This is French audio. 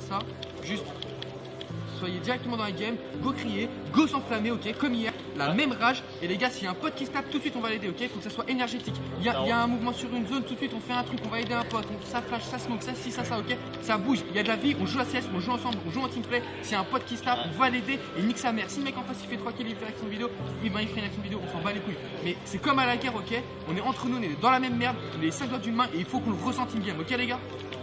ça. Juste, soyez directement dans la game, go crier, go s'enflammer, ok, comme hier, la même rage. Et les gars, s'il y a un pote qui se tape, tout de suite on va l'aider, ok, il faut que ça soit énergétique. Il y a un mouvement sur une zone, tout de suite on fait un truc, on va aider un pote, ça flash, ça smoke, ça si, ça, ok, ça bouge, il y a de la vie, on joue à CS, on joue ensemble, on joue en teamplay. S'il y a un pote qui se tape, on va l'aider et nique sa mère. Si le mec en face il fait 3 kills, il fait une action vidéo, il ferait une action vidéo, on s'en bat les couilles. Mais c'est comme à la guerre, ok, on est entre nous, on est dans la même merde, on est les 5 doigts d'une main et il faut qu'on le ressente in game, ok les gars.